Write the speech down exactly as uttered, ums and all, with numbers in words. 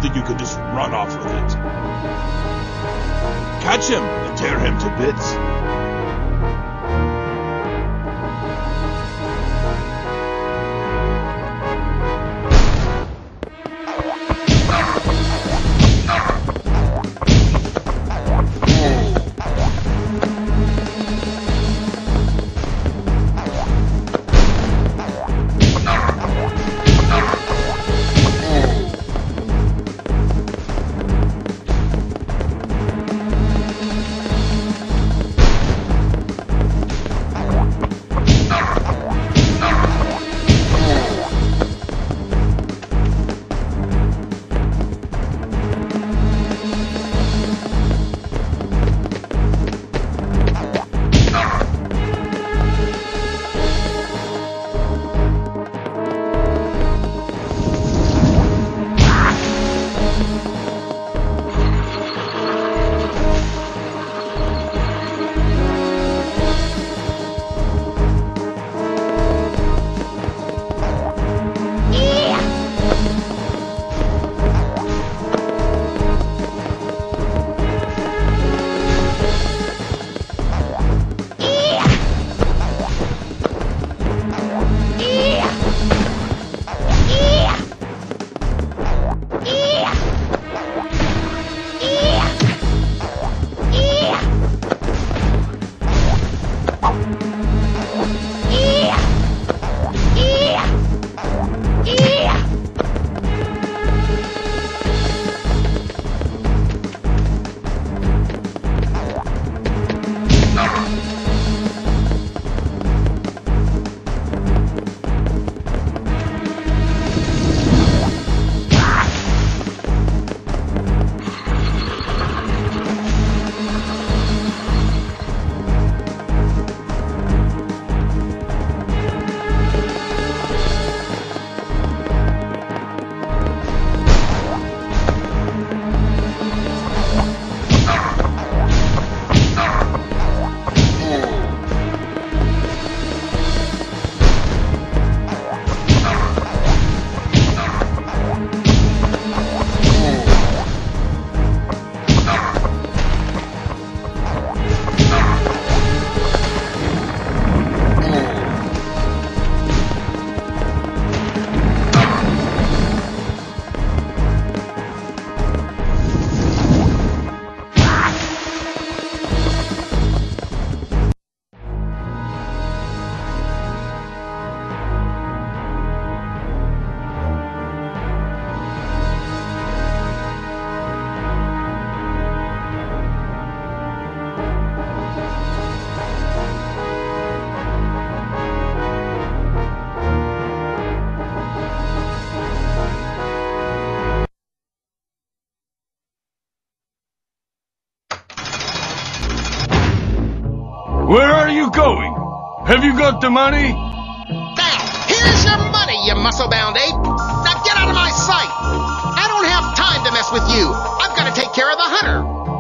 that you could just run off with it. Catch him and tear him to bits. Where are you going? Have you got the money? There! Here's your money, you muscle-bound ape! Now get out of my sight! I don't have time to mess with you! I've got to take care of the hunter!